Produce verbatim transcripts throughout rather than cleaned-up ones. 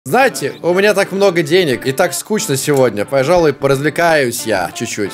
Знаете, у меня так много денег и так скучно сегодня. Пожалуй, поразвлекаюсь я чуть-чуть.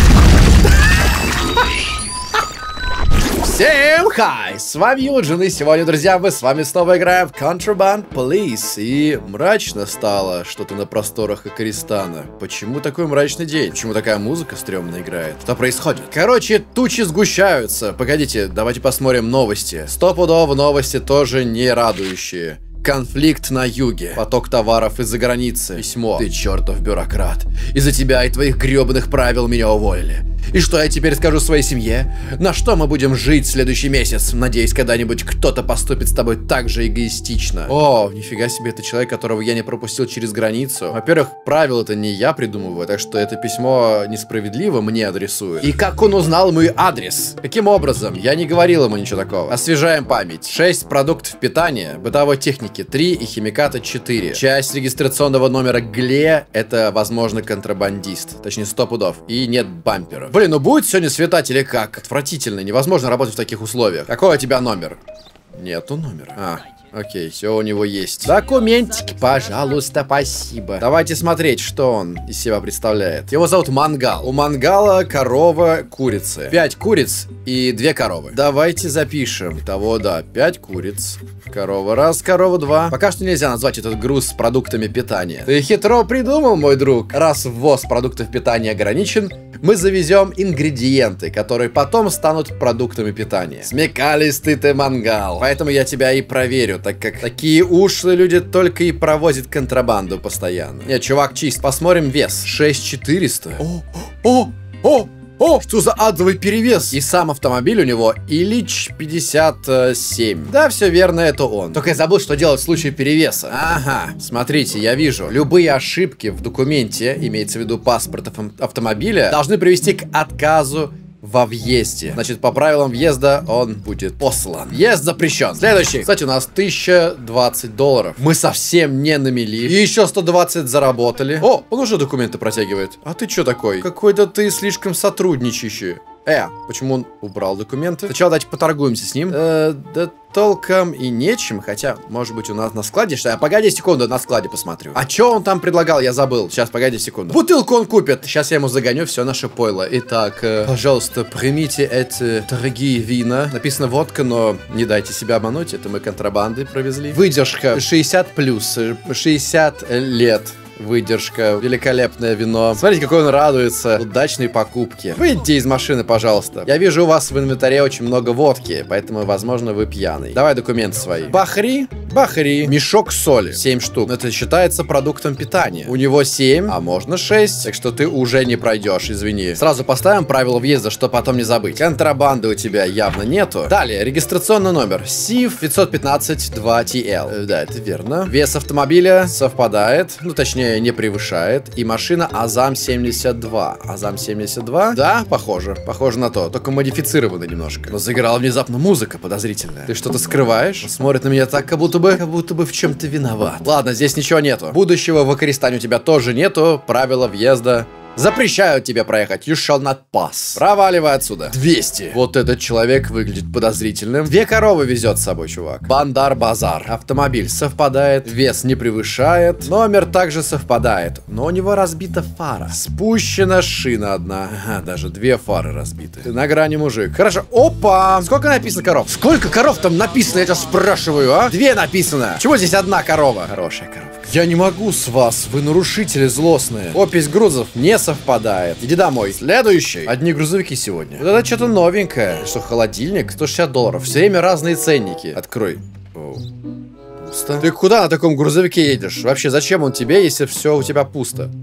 Всем хай! С вами Юджин, и сегодня, друзья, мы с вами снова играем в Contraband Police. И мрачно стало что-то на просторах Акаристана. Почему такой мрачный день? Почему такая музыка стрёмная играет? Что происходит? Короче, тучи сгущаются. Погодите, давайте посмотрим новости. Стопудово новости тоже не радующие. Конфликт на юге. Поток товаров из-за границы. Письмо. Ты чертов бюрократ. Из-за тебя и твоих гребаных правил меня уволили. И что я теперь скажу своей семье? На что мы будем жить в следующий месяц? Надеюсь, когда-нибудь кто-то поступит с тобой так же эгоистично. О, нифига себе, это человек, которого я не пропустил через границу. Во-первых, правила это не я придумываю, так что это письмо несправедливо мне адресует. И как он узнал мой адрес? Каким образом? Я не говорил ему ничего такого. Освежаем память. шесть продуктов питания, бытовой техники три и химиката четыре. Часть регистрационного номера ГЛЕ — это, возможно, контрабандист. Точнее, сто пудов. И нет бампера. Блин, ну будет сегодня светать или как? Отвратительно, невозможно работать в таких условиях. Какой у тебя номер? Нету номера. А, окей, все у него есть. Документики, пожалуйста, спасибо. Давайте смотреть, что он из себя представляет. Его зовут Мангал. У Мангала корова, курицы. Пять куриц и две коровы. Давайте запишем. Итого, да, пять куриц. Корова раз, корова два. Пока что нельзя назвать этот груз с продуктами питания. Ты хитро придумал, мой друг. Раз ввоз продуктов питания ограничен, мы завезем ингредиенты, которые потом станут продуктами питания. Смекалистый ты, Мангал. Поэтому я тебя и проверю, так как такие ушлые люди только и провозят контрабанду постоянно. Нет, чувак, чист. Посмотрим вес. шесть четыреста. О, о, о! О, что за адовый перевес? И сам автомобиль у него Ильич пятьдесят семь. Да, все верно, это он. Только я забыл, что делать в случае перевеса. Ага, смотрите, я вижу. Любые ошибки в документе, имеется в виду паспорт автомобиля, должны привести к отказу во въезде. Значит, по правилам въезда он будет послан. Въезд запрещен. Следующий. Кстати, у нас тысяча двадцать долларов. Мы совсем не на мели. И еще сто двадцать заработали. О, он уже документы протягивает. А ты что такой? Какой-то ты слишком сотрудничающий. Э, почему он убрал документы? Сначала давайте поторгуемся с ним. Э, да толком и нечем. Хотя, может быть, у нас на складе что? А, погоди секунду, на складе посмотрю. А что он там предлагал? Я забыл. Сейчас, погоди секунду. Бутылку он купит. Сейчас я ему загоню все наше пойло. Итак, э, пожалуйста, примите эти дорогие вина. Написано водка, но не дайте себя обмануть. Это мы контрабанды провезли. Выдержка шестьдесят плюс. шестьдесят лет. Выдержка, великолепное вино. Смотрите, какой он радуется. Удачной покупки. Выйдите из машины, пожалуйста. Я вижу у вас в инвентаре очень много водки, поэтому, возможно, вы пьяный. Давай документы свои. Бахри, бахри. Мешок соли. семь штук. Это считается продуктом питания. У него семь, а можно шесть. Так что ты уже не пройдешь, извини. Сразу поставим правила въезда, чтобы потом не забыть. Контрабанды у тебя явно нету. Далее, регистрационный номер. СИФ пятьсот пятнадцать два ти эл. Э, да, это верно. Вес автомобиля совпадает. Ну, точнее, не превышает. И машина Азам семьдесят два. Азам семьдесят два? Да, похоже. Похоже на то. Только модифицировано немножко. Но заиграла внезапно музыка подозрительная. Ты что-то скрываешь? Смотрит на меня так, как будто бы, как будто бы в чем-то виноват. Ладно, здесь ничего нету. Будущего в Акаристане у тебя тоже нету. Правила въезда запрещают тебе проехать. You shall not pass. Проваливай отсюда. двести. Вот этот человек выглядит подозрительным. Две коровы везет с собой, чувак. Бандар-базар. Автомобиль совпадает. Вес не превышает. Номер также совпадает. Но у него разбита фара. Спущена шина одна. Ага, даже две фары разбиты. Ты на грани, мужик. Хорошо. Опа! Сколько написано коров? Сколько коров там написано, я тебя спрашиваю, а? Две написано. Чего здесь одна корова? Хорошая коровка. Я не могу с вас. Вы нарушители злостные. Опись грузов не совпадает. Иди домой. Следующий. Одни грузовики сегодня. Вот это что-то новенькое. Что, холодильник? сто шестьдесят долларов. Все время разные ценники. Открой. Оу. Пусто. Ты куда на таком грузовике едешь? Вообще, зачем он тебе, если все у тебя пусто?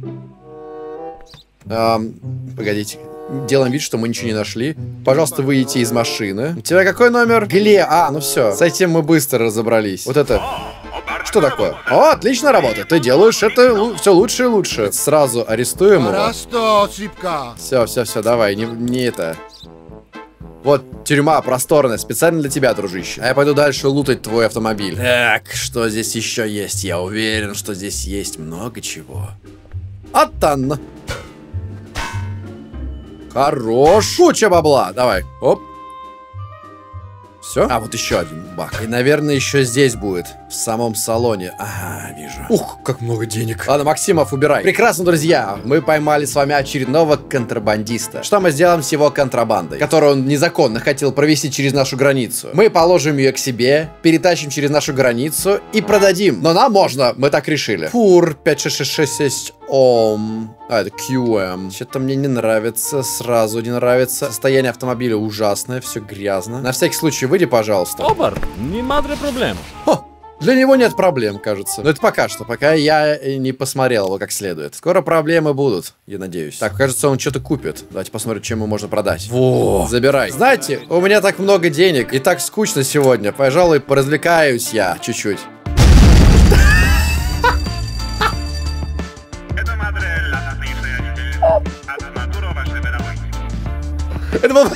Эм, погодите. Делаем вид, что мы ничего не нашли. Пожалуйста, выйдите из машины. У тебя какой номер? Гле. А, ну все. С этим мы быстро разобрались. Вот это... Что такое? О, отлично работает. Ты делаешь это все лучше и лучше. Сразу арестуем его. Все, все, все, давай, не, не это. Вот тюрьма просторная, специально для тебя, дружище. А я пойду дальше лутать твой автомобиль. Так, что здесь еще есть? Я уверен, что здесь есть много чего. Атан. Хорош. Куча бабла. Давай. Оп. Все? А, вот еще один бак. И, наверное, еще здесь будет. В самом салоне. Ага, вижу. Ух, как много денег. Ладно, Максимов, убирай. Прекрасно, друзья. Мы поймали с вами очередного контрабандиста. Что мы сделаем с его контрабандой, которую он незаконно хотел провести через нашу границу? Мы положим ее к себе, перетащим через нашу границу и продадим. Но нам можно, мы так решили. Фур пять шесть шесть шесть шесть Ом. А, это кью эм. Что-то мне не нравится, сразу не нравится. Состояние автомобиля ужасное, все грязно. На всякий случай, выйди, пожалуйста. Обар, не мадре проблем. Хо, для него нет проблем, кажется. Но это пока что, пока я не посмотрел его как следует. Скоро проблемы будут, я надеюсь. Так, кажется, он что-то купит. Давайте посмотрим, чем ему можно продать. Во, забирай. Знаете, у меня так много денег и так скучно сегодня. Пожалуй, поразвлекаюсь я чуть-чуть. Это было...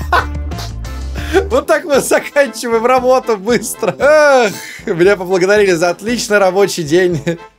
Вот так мы заканчиваем работу быстро. Эх, меня поблагодарили за отличный рабочий день.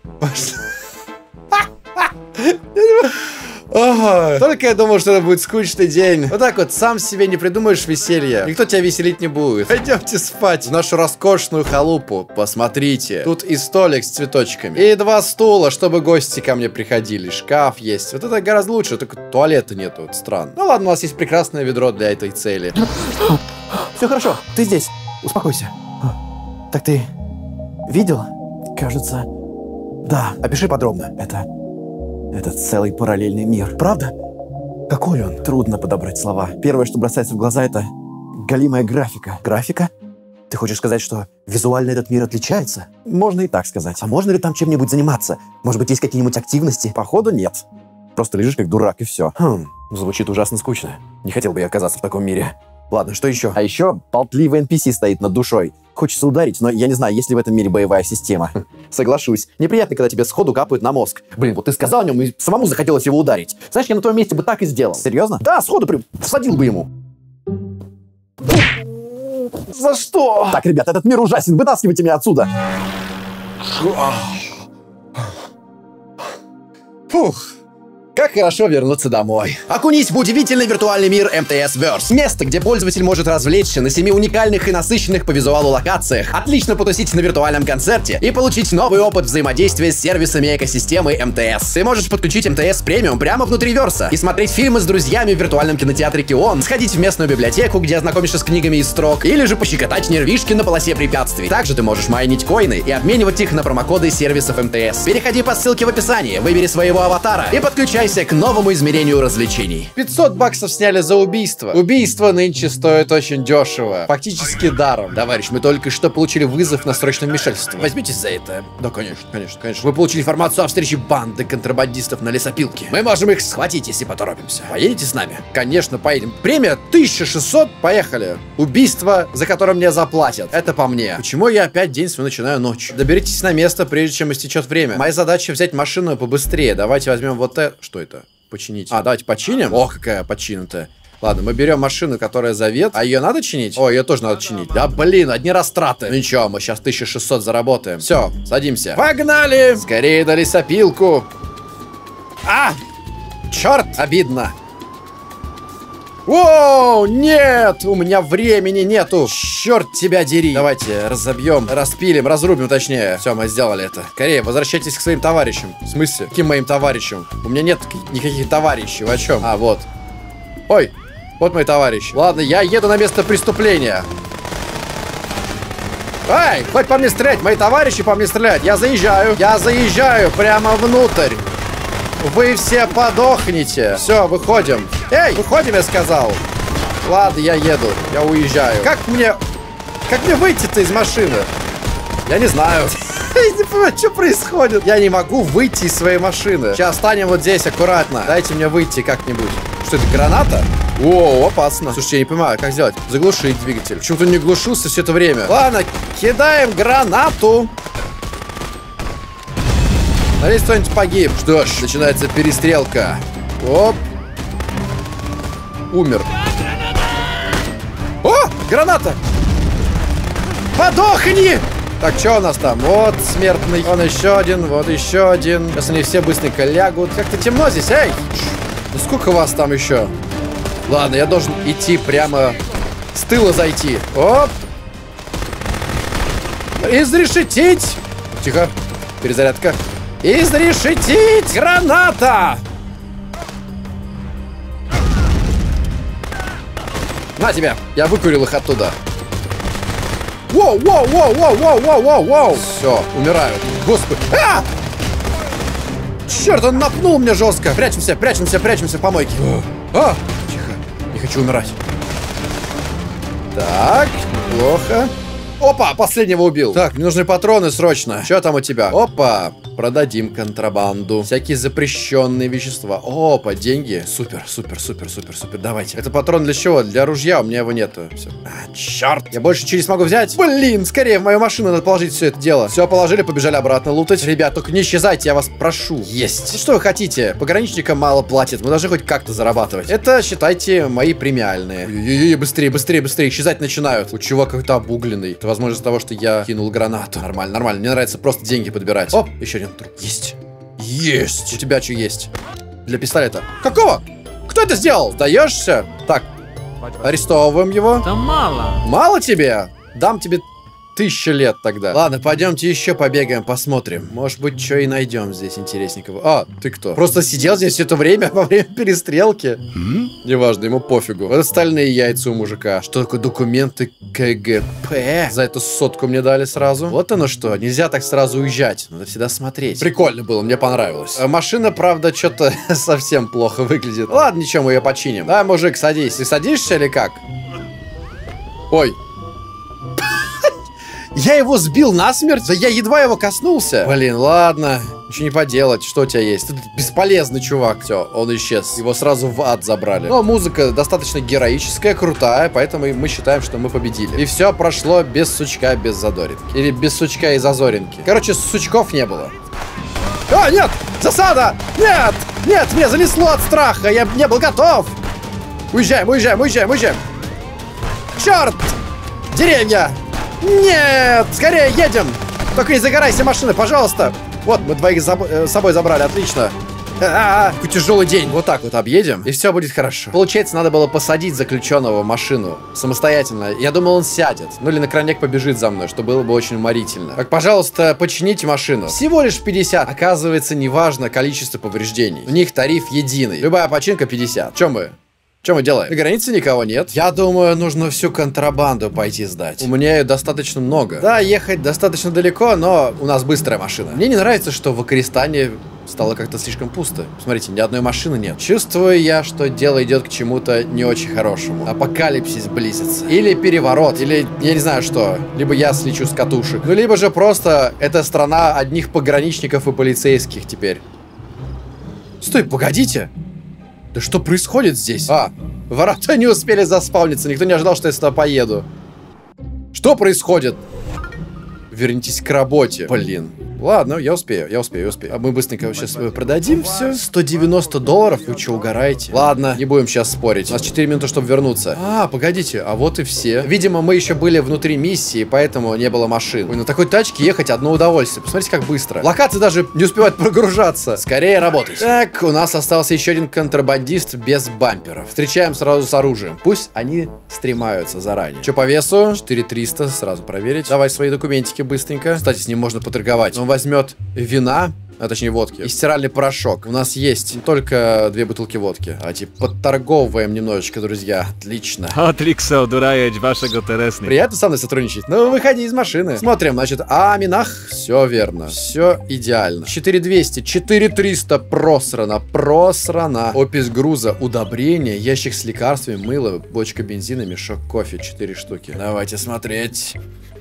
Ага. Только я думал, что это будет скучный день. Вот так вот, сам себе не придумаешь веселья. Никто тебя веселить не будет. Пойдемте спать в нашу роскошную халупу. Посмотрите. Тут и столик с цветочками. И два стула, чтобы гости ко мне приходили. Шкаф есть. Вот это гораздо лучше, только туалета нету. Вот странно. Ну ладно, у нас есть прекрасное ведро для этой цели. Все хорошо, ты здесь. Успокойся. Так ты видел? Кажется... Да, опиши подробно. Это... Это целый параллельный мир. Правда? Какой он? Трудно подобрать слова. Первое, что бросается в глаза, это галимая графика. Графика? Ты хочешь сказать, что визуально этот мир отличается? Можно и так сказать. А можно ли там чем-нибудь заниматься? Может быть, есть какие-нибудь активности? Походу, нет. Просто лежишь как дурак и все. Хм, звучит ужасно скучно. Не хотел бы я оказаться в таком мире. Ладно, что еще? А еще болтливый эн пи си стоит над душой. Хочется ударить, но я не знаю, есть ли в этом мире боевая система. Соглашусь. Неприятно, когда тебе сходу капают на мозг. Блин, вот ты сказал о нем, и самому захотелось его ударить. Знаешь, я на твоем месте бы так и сделал. Серьезно? Да, сходу прям всадил бы ему. За что? Так, ребят, этот мир ужасен. Вытаскивайте меня отсюда. Фух. Как хорошо вернуться домой. Окунись в удивительный виртуальный мир эм тэ эс Verse. Место, где пользователь может развлечься на семи уникальных и насыщенных по визуалу локациях, отлично потусить на виртуальном концерте и получить новый опыт взаимодействия с сервисами экосистемы эм тэ эс. Ты можешь подключить эм тэ эс премиум прямо внутри Верса и смотреть фильмы с друзьями в виртуальном кинотеатре Кион, сходить в местную библиотеку, где ознакомишься с книгами из строк, или же пощекотать нервишки на полосе препятствий. Также ты можешь майнить коины и обменивать их на промокоды сервисов эм тэ эс. Переходи по ссылке в описании, выбери своего аватара и подключай к новому измерению развлечений. пятьсот баксов сняли за убийство. Убийство нынче стоит очень дешево. Фактически даром. Товарищ, мы только что получили вызов на срочное вмешательство. Возьмитесь за это. Да, конечно, конечно, конечно. Вы получили информацию о встрече банды контрабандистов на лесопилке. Мы можем их схватить, если поторопимся. Поедете с нами? Конечно, поедем. Премия тысяча шестьсот. Поехали. Убийство, за которое мне заплатят. Это по мне. Почему я опять день свой начинаю ночью? Доберитесь на место, прежде чем истечет время. Моя задача взять машину побыстрее. Давайте возьмем вот это. Что это? Починить. А, давайте починим. Ох, какая починутая. Ладно, мы берем машину, которая завет. А ее надо чинить? О, ее тоже надо чинить. Да блин, одни растраты. Ну ничего, мы сейчас тысяча шестьсот заработаем. Все, садимся. Погнали! Скорее на лесопилку. А! Черт, обидно. О, нет! У меня времени нету. Черт тебя дери. Давайте разобьем, распилим, разрубим точнее. Все, мы сделали это. Скорее, возвращайтесь к своим товарищам. В смысле? Каким моим товарищам? У меня нет никаких товарищей. Вы о чем? А, вот. Ой, вот мой товарищ. Ладно, я еду на место преступления. Эй, хоть по мне стрелять. Мои товарищи по мне стрелять. Я заезжаю. Я заезжаю прямо внутрь. Вы все подохнете. Все, выходим. Эй, выходим, я сказал. Ладно, я еду. Я уезжаю. Как мне... Как мне выйти-то из машины? Я не знаю. Я не понимаю, что происходит. Я не могу выйти из своей машины. Сейчас станем вот здесь аккуратно. Дайте мне выйти как-нибудь. Что это, граната? О, опасно. Слушайте, я не понимаю, как сделать. Заглушить двигатель. Почему-то не глушился все это время. Ладно, кидаем гранату. Надеюсь, кто-нибудь погиб. Что ж, начинается перестрелка. Оп. Умер. О, граната! Подохни! Так, что у нас там? Вот смертный. Вон еще один, вот еще один. Сейчас они все быстренько лягут. Как-то темно здесь, эй! Ну сколько вас там еще? Ладно, я должен идти прямо С тыла зайти. Оп. Изрешетить. Тихо. Перезарядка. Изрешетить. Граната. На тебя. Я выкурил их оттуда. Воу, воу, воу, воу, воу, воу, воу, воу. Все, умирают. Господи. А! Черт, он напнул меня жестко. Прячемся, прячемся, прячемся в помойке. А! Тихо. Не хочу умирать. Так, плохо. Опа, последнего убил. Так, мне нужны патроны срочно. Что там у тебя? Опа, продадим контрабанду. Всякие запрещенные вещества. Опа, деньги. Супер, супер, супер, супер, супер. Давайте. Это патрон для чего? Для ружья. У меня его нету. Все. А, черт. Я больше ничего не смогу взять. Блин, скорее в мою машину надо положить все это дело. Все, положили, побежали обратно лутать. Ребят, только не исчезайте, я вас прошу. Есть. Ну, что вы хотите? Пограничникам мало платят. Мы должны хоть как-то зарабатывать. Это, считайте, мои премиальные. Ой-ой-ой, быстрее, быстрее, быстрее. Исчезать начинают. У чувака какой-то обугленный. Это, возможно, из-за того, что я кинул гранату. Нормально, нормально. Мне нравится просто деньги подбирать. Оп, еще один труп. Есть. Есть. У тебя что есть? Для пистолета. Какого? Кто это сделал? Сдаешься? Так, арестовываем его. Да мало. Мало тебе? Дам тебе тысячу лет тогда. Ладно, пойдемте еще побегаем, посмотрим. Может быть, что и найдем здесь интересненького. А, ты кто? Просто сидел здесь все это время во время перестрелки? Mm? Неважно, ему пофигу. Вот остальные яйца у мужика. Что такое документы ка гэ пэ? За эту сотку мне дали сразу. Вот оно что. Нельзя так сразу уезжать. Надо всегда смотреть. Прикольно было, мне понравилось. А машина, правда, что-то совсем плохо выглядит. Ладно, ничего, мы ее починим. Да, мужик, садись. Ты садишься или как? Ой. Я его сбил насмерть, да я едва его коснулся. Блин, ладно, ничего не поделать, что у тебя есть? Ты бесполезный чувак. Все, он исчез. Его сразу в ад забрали. Но музыка достаточно героическая, крутая, поэтому мы считаем, что мы победили. И все прошло без сучка, без задоринки. Или без сучка и зазоринки. Короче, сучков не было. А, нет! Засада! Нет! Нет, меня занесло от страха, я не был готов! Уезжаем, уезжаем, уезжаем, уезжаем! Черт! Деревья! Нет! Скорее едем! Только не загорайся, машина, пожалуйста! Вот, мы двоих с э, собой забрали, отлично. А-а-а, какой тяжелый день. Вот так вот объедем, и все будет хорошо. Получается, надо было посадить заключенного в машину самостоятельно. Я думал, он сядет. Ну или на крайняк побежит за мной, что было бы очень уморительно. Так, пожалуйста, почините машину. Всего лишь пятьдесят. Оказывается, неважно количество повреждений. У них тариф единый. Любая починка пятьдесят. Чем мы? Что мы делаем? На границе никого нет. Я думаю, нужно всю контрабанду пойти сдать. У меня ее достаточно много. Да, ехать достаточно далеко, но у нас быстрая машина. Мне не нравится, что в Акаристане стало как-то слишком пусто. Смотрите, ни одной машины нет. Чувствую я, что дело идет к чему-то не очень хорошему. Апокалипсис близится. Или переворот, или я не знаю что. Либо я слечу с катушек. Ну, либо же просто это страна одних пограничников и полицейских теперь. Стой, погодите. Да что происходит здесь? А, ворота не успели заспавниться. Никто не ожидал, что я сюда поеду. Что происходит? Вернитесь к работе. Блин. Ладно, я успею, я успею, я успею. А мы быстренько сейчас продадим все. сто девяносто долларов? Вы что, угораете? Ладно, не будем сейчас спорить. У нас четыре минуты, чтобы вернуться. А, погодите, а вот и все. Видимо, мы еще были внутри миссии, поэтому не было машин. Ой, на такой тачке ехать одно удовольствие. Посмотрите, как быстро. Локации даже не успевают прогружаться. Скорее работать. Так, у нас остался еще один контрабандист без бамперов. Встречаем сразу с оружием. Пусть они стремаются заранее. Что по весу? четыре триста, сразу проверить. Давай свои документики быстренько. Кстати, с ним можно поторговать. Он возьмет вина, а точнее водки, и стиральный порошок. У нас есть только две бутылки водки. Давайте подторговываем немножечко, друзья. Отлично. Отликса удураять вашего тересни. Приятно со мной сотрудничать. Ну, выходи из машины. Смотрим, значит, а Минах. Все верно. Все идеально. четыре двести, четыре триста просрано, просрано. Опись груза, удобрение, ящик с лекарствами, мыло, бочка бензина, мешок кофе. четыре штуки. Давайте смотреть.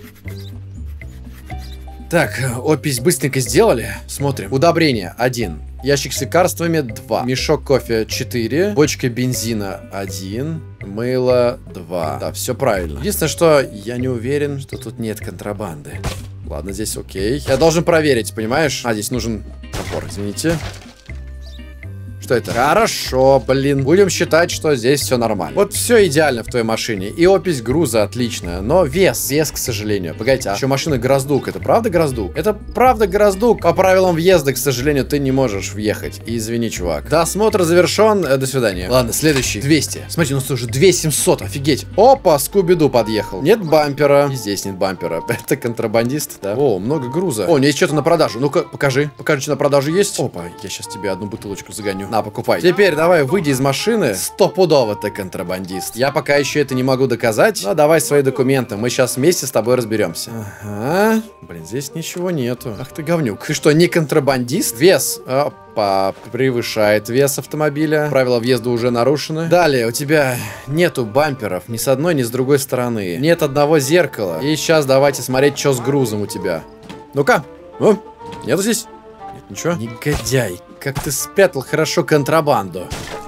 Так, опись быстренько сделали. Смотрим. Удобрение один. Ящик с лекарствами два. Мешок кофе четыре. Бочка бензина один. Мыло два. Да, все правильно. Единственное, что я не уверен, что тут нет контрабанды. Ладно, здесь окей. Я должен проверить, понимаешь? А, здесь нужен топор, извините. Что это? Хорошо, блин. Будем считать, что здесь все нормально. Вот все идеально в твоей машине. И опись груза отличная. Но вес, вес, к сожалению. Погодите, а еще машина Гроздук. Это правда Гроздук? Это правда Гроздук. По правилам въезда, к сожалению, ты не можешь въехать. И извини, чувак. Досмотр завершен. Э, до свидания. Ладно, следующий. двести. Смотрите, у нас уже две тысячи семьсот. Офигеть. Опа, Скуби-Ду подъехал. Нет бампера. И здесь нет бампера. Это контрабандист, да? О, много груза. О, у меня есть что-то на продажу. Ну-ка, покажи. Покажи, что на продажу есть. Опа, я сейчас тебе одну бутылочку загоню. На, покупай. Теперь давай, выйди из машины. Стопудово ты контрабандист. Я пока еще это не могу доказать. Но давай свои документы. Мы сейчас вместе с тобой разберемся. Ага. Блин, здесь ничего нету. Ах ты говнюк. Ты что, не контрабандист? Вес. Опа, превышает вес автомобиля. Правила въезда уже нарушены. Далее, у тебя нету бамперов ни с одной, ни с другой стороны. Нет одного зеркала. И сейчас давайте смотреть, что с грузом у тебя. Ну-ка. Ну, нету здесь? Нет, ничего. Негодяй. Как ты спрятал хорошо контрабанду.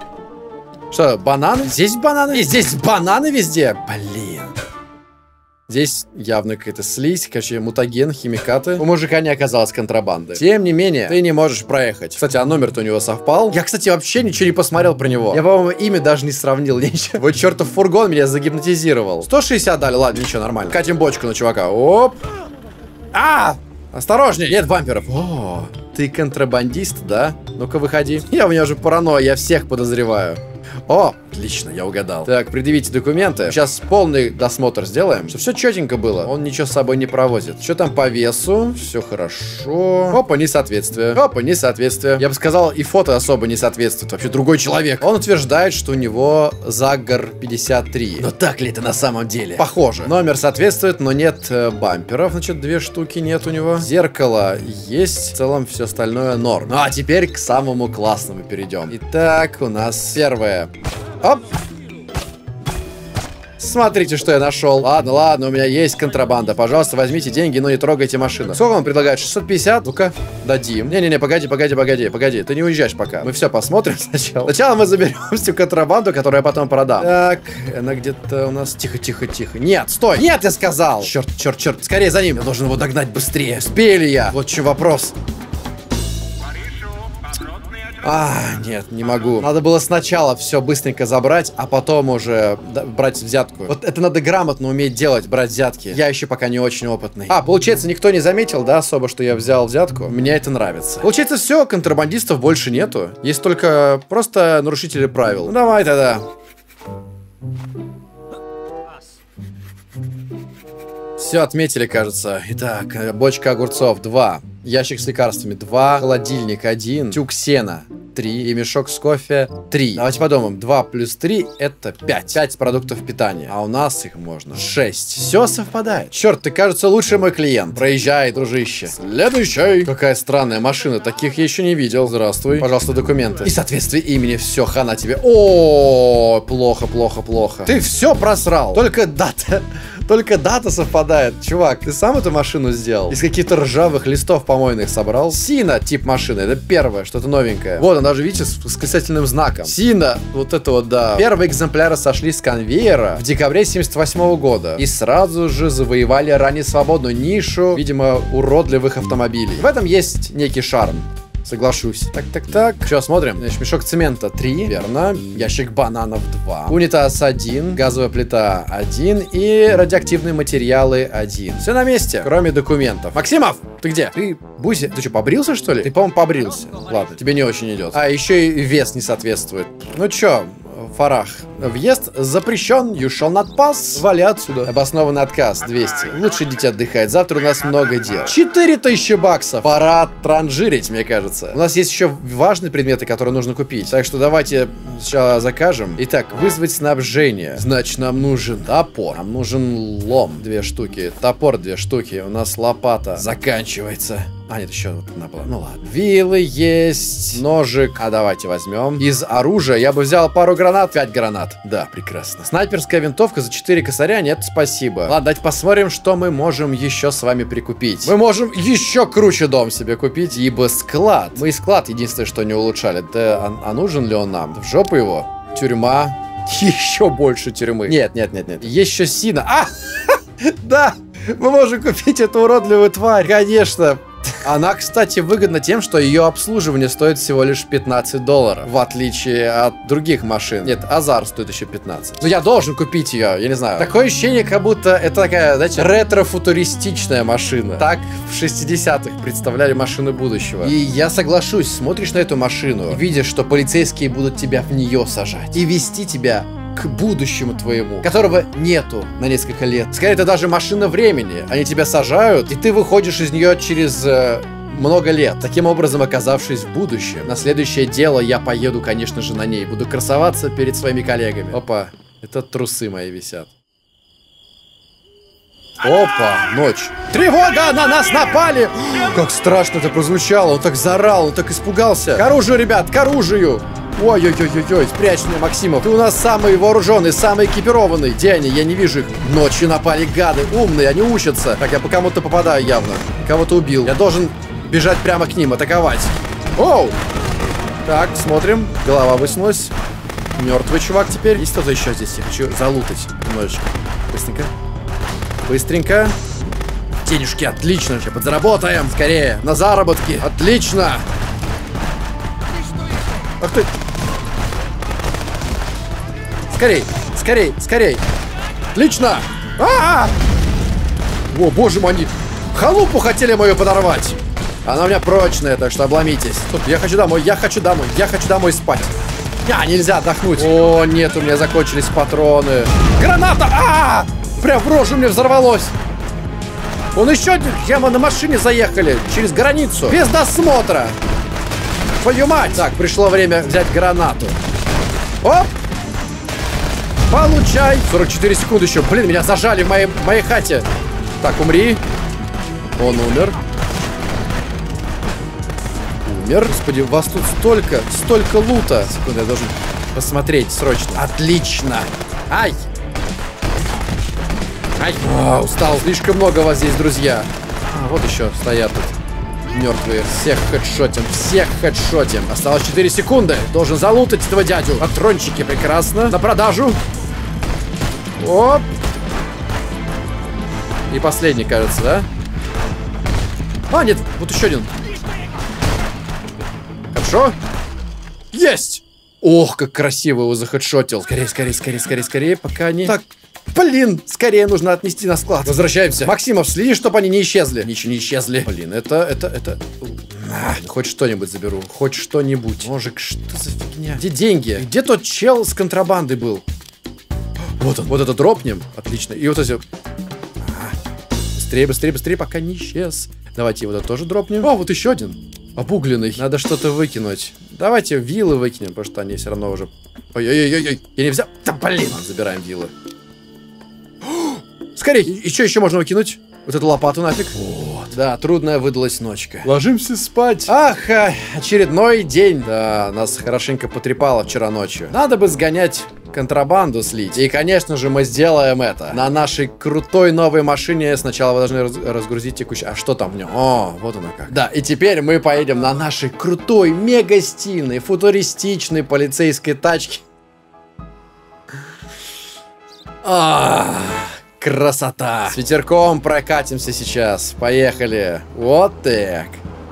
Что, бананы? Здесь бананы? И здесь бананы везде? Блин. Здесь явно какая-то слизь, короче, мутаген, химикаты. У мужика не оказалось контрабанды. Тем не менее, ты не можешь проехать. Кстати, а номер-то у него совпал. Я, кстати, вообще ничего не посмотрел про него. Я, по-моему, имя даже не сравнил. Ничего. Вот чертов фургон меня загипнотизировал. сто шестьдесят дали, ладно, ничего, нормально. Катим бочку на чувака. Оп. А! Осторожней! Нет бамперов. О, ты контрабандист, да? Ну-ка, выходи. Я у меня уже паранойя, я всех подозреваю. О, отлично, я угадал. Так, предъявите документы. Сейчас полный досмотр сделаем, чтобы все четенько было. Он ничего с собой не провозит. Что там по весу? Все хорошо. Опа, несоответствие. Опа, несоответствие. Я бы сказал, и фото особо не соответствует. Вообще другой человек. Он утверждает, что у него Заггар пятьдесят три. Но так ли это на самом деле? Похоже. Номер соответствует, но нет э, бамперов. Значит, две штуки нет у него. Зеркало есть. В целом все остальное норм. Ну а теперь к самому классному перейдем. Итак, у нас первое. Оп! Смотрите, что я нашел. Ладно, ладно, у меня есть контрабанда. Пожалуйста, возьмите деньги, но не трогайте машину. Сколько он предлагает? шестьсот пятьдесят? Ну-ка, дадим. Не-не-не, погоди, погоди, погоди, погоди. Ты не уезжаешь пока. Мы все посмотрим сначала. Сначала мы заберем всю контрабанду, которую я потом продам. Так, она где-то у нас... Тихо, тихо, тихо. Нет, стой! Нет, я сказал! Черт, черт, черт. Скорее за ним. Я должен его догнать быстрее. Успею ли я? Вот что вопрос. А, нет, не могу. Надо было сначала все быстренько забрать, а потом уже брать взятку. Вот это надо грамотно уметь делать, брать взятки. Я еще пока не очень опытный. А, получается, никто не заметил, да, особо, что я взял взятку? Мне это нравится. Получается, все, контрабандистов больше нету. Есть только просто нарушители правил. Ну, давай тогда. Все отметили, кажется. Итак, бочка огурцов два. Ящик с лекарствами два, холодильник один, тюк сена три и мешок с кофе три. Давайте подумаем, два плюс три это пять. пять продуктов питания, а у нас их можно шесть. Все совпадает. Черт, ты, кажется, лучший мой клиент. Проезжай, дружище. Следующий. Какая странная машина, таких я еще не видел. Здравствуй. Пожалуйста, документы. И соответствие имени, все, хана тебе. О, плохо, плохо, плохо. Ты все просрал. Только дата. Только дата совпадает. Чувак, ты сам эту машину сделал? Из каких-то ржавых листов помойных собрал? Сина тип машины. Это первое, что-то новенькое. Вот, она даже, видите, с восклицательным знаком. Сина, вот это вот, да. Первые экземпляры сошли с конвейера в декабре семьдесят восьмого года. И сразу же завоевали ранее свободную нишу, видимо, уродливых автомобилей. В этом есть некий шарм. Соглашусь. Так, так, так. Что, смотрим. Значит, мешок цемента три. Верно. Ящик бананов два. Унитаз один. Газовая плита один. И радиоактивные материалы один. Все на месте, кроме документов. Максимов, ты где? Ты, Бузи, ты что, побрился, что ли? Ты, по-моему, побрился. Ладно, тебе не очень идет. А, еще и вес не соответствует. Ну чё, Фарах. Въезд запрещен, you shall not pass. Вали отсюда. Обоснованный отказ, двести. Лучше идите отдыхать, завтра у нас много дел. четыре тысячи баксов. Пора транжирить, мне кажется. У нас есть еще важные предметы, которые нужно купить. Так что давайте сначала закажем. Итак, вызвать снабжение. Значит, нам нужен топор. Нам нужен лом. Две штуки. Топор две штуки. У нас лопата заканчивается. А, нет, еще вот она была. Ну ладно. Вилы есть. Ножик. А давайте возьмем. Из оружия я бы взял пару гранат. пять гранат. Да, прекрасно. Снайперская винтовка за четыре косаря. Нет, спасибо. Ладно, давайте посмотрим, что мы можем еще с вами прикупить. Мы можем еще круче дом себе купить, ибо склад. Мы и склад единственное, что не улучшали. Да, а, а нужен ли он нам? В жопу его. Тюрьма. Еще больше тюрьмы. Нет, нет, нет, нет. Еще Сина. А! Да! Мы можем купить эту уродливую тварь. Конечно. Она, кстати, выгодна тем, что ее обслуживание стоит всего лишь пятнадцать долларов. В отличие от других машин. Нет, Азар стоит еще пятнадцать. Но я должен купить ее, я не знаю. Такое ощущение, как будто это такая, знаете, ретро-футуристичная машина. Так в шестидесятых представляли машины будущего. И я соглашусь, смотришь на эту машину, видишь, что полицейские будут тебя в нее сажать. И вести тебя к будущему твоему, которого нету на несколько лет. Скорее, это даже машина времени. Они тебя сажают, и ты выходишь из нее через э, много лет. Таким образом, оказавшись в будущем. На следующее дело я поеду, конечно же, на ней. Буду красоваться перед своими коллегами. Опа, это трусы мои висят. Опа, ночь. Тревога, на нас напали! Как страшно это прозвучало. Он так заорал, он так испугался. К оружию, ребят, к оружию! Ой-ой-ой-ой-ой, спрячь меня, Максимов. Ты у нас самый вооруженный, самый экипированный. Где они? Я не вижу их. Ночью напали гады, умные, они учатся. Так, я по кому-то попадаю явно. Кого-то убил. Я должен бежать прямо к ним, атаковать. Оу! Так, смотрим. Голова высунулась. Мертвый чувак теперь. Есть кто-то еще здесь? Я хочу залутать немножечко. Быстренько. Быстренько. Денежки, отлично. Сейчас подзаработаем. Скорее. На заработки. Отлично. Ах ты. Скорей, скорей, скорей. Отлично. А-а-а! О, боже мой, они халупу хотели мою подорвать. Она у меня прочная, так что обломитесь. Стоп, я хочу домой, я хочу домой, я хочу домой спать. А, нельзя отдохнуть. О, нет, у меня закончились патроны. Граната! А-а-а! Прям в рожу мне взорвалось. Он еще один. Прямо на машине заехали через границу. Без досмотра. Твою мать! Так, пришло время взять гранату. Оп! Получай! сорок четыре секунды еще. Блин, меня зажали в моей, в моей хате. Так, умри. Он умер. Умер. Господи, у вас тут столько, столько лута. Секунду, я должен посмотреть срочно. Отлично! Ай! Ай! А, устал. Слишком много вас здесь, друзья. А, вот еще стоят тут. Мертвые. Всех хедшотим. Всех хедшотим. Осталось четыре секунды. Должен залутать этого дядю. Патрончики, прекрасно. На продажу. Оп. И последний, кажется, да? А, нет. Вот еще один. Хорошо. Есть. Ох, как красиво его захедшотил. Скорее, скорее, скорее, скорее, скорее, пока они... Так. Блин, скорее нужно отнести на склад. Возвращаемся. Максимов, следи, чтобы они не исчезли. Ничего не исчезли. Блин, это, это, это... А, хоть что-нибудь заберу. Хоть что-нибудь. Мужик, что за фигня? Где деньги? Где тот чел с контрабандой был? Вот он. Вот это дропнем. Отлично. И вот эти... А, быстрее, быстрее, быстрее, пока не исчез. Давайте вот это тоже дропнем. О, вот еще один. Обугленный. Надо что-то выкинуть. Давайте вилы выкинем, потому что они все равно уже... Ой-ой-ой-ой. Я не взял. Да блин. Забираем вилы. Скорее, и что еще можно выкинуть? Вот эту лопату нафиг. Вот. Да, трудная выдалась ночка. Ложимся спать. Ах, очередной день. Да, нас хорошенько потрепало вчера ночью. Надо бы сгонять контрабанду слить. И, конечно же, мы сделаем это. На нашей крутой новой машине сначала вы должны раз разгрузить текущий... А что там в нем? О, вот оно как. Да, и теперь мы поедем на нашей крутой, мега стильной, футуристичной полицейской тачке. Ах... Красота! С ветерком прокатимся сейчас. Поехали. Вот так.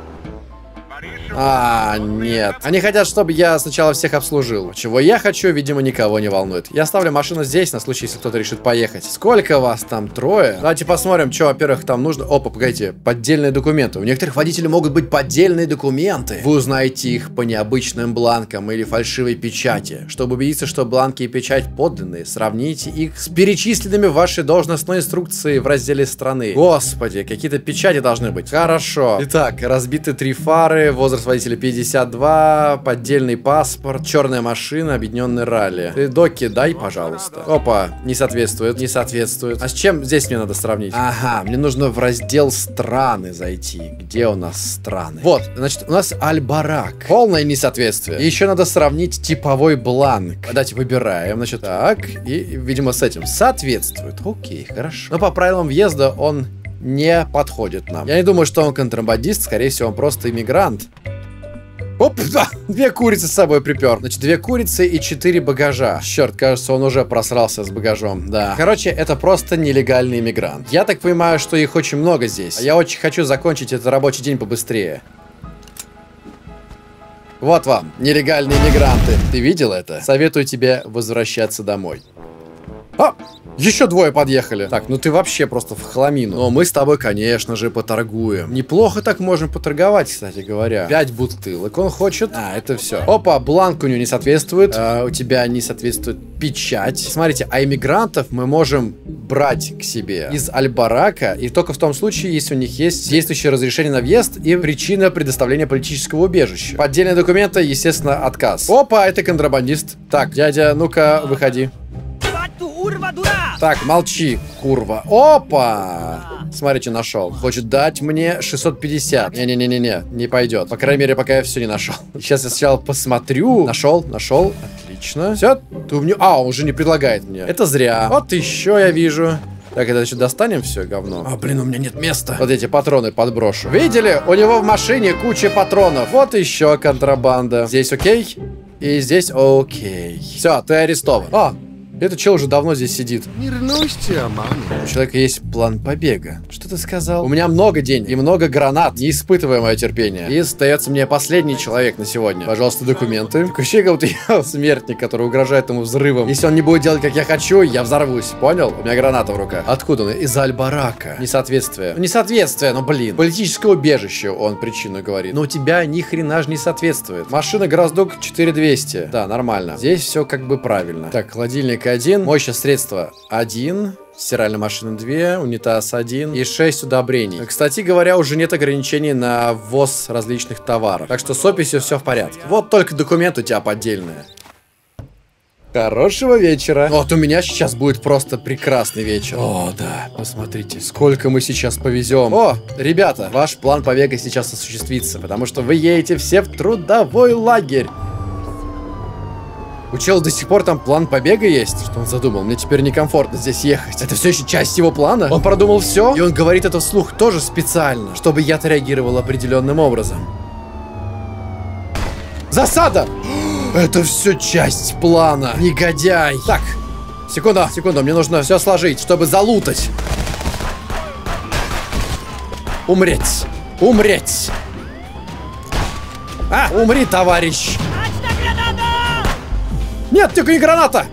А, нет. Они хотят, чтобы я сначала всех обслужил. Чего я хочу, видимо, никого не волнует. Я оставлю машину здесь, на случай, если кто-то решит поехать. Сколько вас там? Трое? Давайте посмотрим, что, во-первых, там нужно. Опа, погодите. Поддельные документы. У некоторых водителей могут быть поддельные документы. Вы узнаете их по необычным бланкам или фальшивой печати. Чтобы убедиться, что бланки и печать подлинные, сравните их с перечисленными в вашей должностной инструкции в разделе страны. Господи, какие-то печати должны быть. Хорошо. Итак, разбиты три фары, возраст водителя пятьдесят два, поддельный паспорт, черная машина, объединенный ралли. Ты доки дай, пожалуйста. Опа, не соответствует, не соответствует. А с чем здесь мне надо сравнить? Ага, мне нужно в раздел страны зайти. Где у нас страны? Вот, значит, у нас Аль-Барак. Полное несоответствие. И еще надо сравнить типовой бланк. Давайте выбираем, значит, так. И, видимо, с этим соответствует. Окей, хорошо. Но по правилам въезда он не подходит нам. Я не думаю, что он контрабандист, скорее всего, он просто иммигрант. Оп, да, две курицы с собой припер. Значит, две курицы и четыре багажа. Черт, кажется, он уже просрался с багажом, да. Короче, это просто нелегальный иммигрант. Я так понимаю, что их очень много здесь. А я очень хочу закончить этот рабочий день побыстрее. Вот вам, нелегальные иммигранты. Ты видел это? Советую тебе возвращаться домой. А! Еще двое подъехали. Так, ну ты вообще просто в хламину. Но мы с тобой, конечно же, поторгуем. Неплохо так можем поторговать, кстати говоря. Пять бутылок он хочет. А, это все. Опа, бланк у него не соответствует. А, у тебя не соответствует печать. Смотрите, а иммигрантов мы можем брать к себе из Аль-Барака. И только в том случае, если у них есть действующее разрешение на въезд и причина предоставления политического убежища. Поддельные документы, естественно, отказ. Опа, это контрабандист. Так, дядя, ну-ка, выходи. Так, молчи, курва. Опа! Смотрите, нашел. Хочет дать мне шестьсот пятьдесят. Не-не-не-не-не, не пойдет. По крайней мере, пока я все не нашел. Сейчас я сначала посмотрю. Нашел, нашел. Отлично. Все, ты мне... А, он уже не предлагает мне. Это зря. Вот еще я вижу. Так, это еще достанем все говно. А, блин, у меня нет места. Вот эти патроны подброшу. Видели? У него в машине куча патронов. Вот еще контрабанда. Здесь окей? И здесь окей. Все, ты арестован. А! Этот чел уже давно здесь сидит. У человека есть план побега. Что ты сказал? У меня много денег и много гранат. Не испытывай мое терпение. И остается мне последний человек на сегодня. Пожалуйста, документы. Такой ощущение, как будто я смертник, который угрожает ему взрывом. Если он не будет делать, как я хочу, я взорвусь. Понял? У меня граната в руках. Откуда он? Из Аль-Барака. Несоответствие. Несоответствие, ну блин. Политическое убежище, он причину говорит. Но у тебя ни хрена же не соответствует. Машина Гроздук четыре двести. Да, нормально. Здесь все как бы правильно. Так, холодильник один, моющее средство один, стиральная машина два, унитаз один и шесть удобрений. Кстати говоря, уже нет ограничений на ввоз различных товаров. Так что с описью все в порядке. Вот только документ у тебя поддельный. Хорошего вечера. Вот у меня сейчас будет просто прекрасный вечер. О, да, посмотрите, сколько мы сейчас повезем. О, ребята, ваш план побега сейчас осуществится, потому что вы едете все в трудовой лагерь. У чела до сих пор там план побега есть. Что он задумал? Мне теперь некомфортно здесь ехать. Это все еще часть его плана? Он продумал все? И он говорит это вслух тоже специально, чтобы я отреагировал определенным образом. Засада! Это все часть плана. Негодяй. Так, секунду, секунду. Мне нужно все сложить, чтобы залутать. Умреть. Умреть. А, умри, товарищ. Нет, только не граната!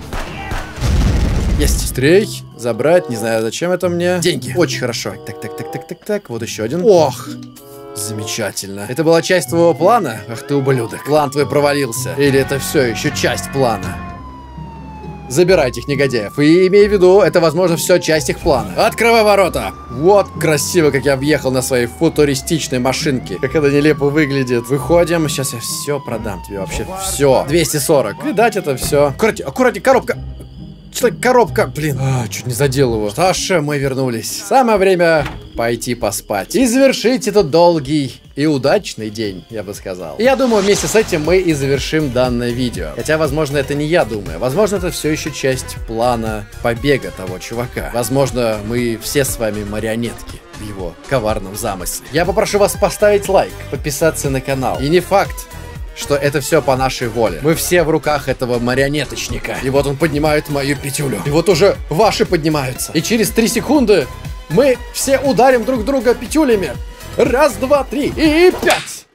Есть. Стрей, забрать, не знаю, зачем это мне. Деньги. Очень хорошо. Так, так, так, так, так, так. Вот еще один. Ох, замечательно. Это была часть твоего плана? Ах ты ублюдок. План твой провалился. Или это все еще часть плана? Забирай этих негодяев. И имей в виду, это, возможно, все часть их плана. Открывай ворота. Вот красиво, как я въехал на своей футуристичной машинке. Как это нелепо выглядит. Выходим. Сейчас я все продам тебе вообще. Все. двести сорок. Видать, это все. Аккуратнее, аккуратнее, коробка. Человек, коробка. Блин. А, чуть не задел его. Что ж, мы вернулись. Самое время пойти поспать. И завершить этот долгий и удачный день, я бы сказал. И я думаю, вместе с этим мы и завершим данное видео. Хотя, возможно, это не я думаю. Возможно, это все еще часть плана побега того чувака. Возможно, мы все с вами марионетки в его коварном замысле. Я попрошу вас поставить лайк, подписаться на канал. И не факт, что это все по нашей воле. Мы все в руках этого марионеточника. И вот он поднимает мою пятюлю. И вот уже ваши поднимаются. И через три секунды мы все ударим друг друга пятюлями. Раз, два, три и пять.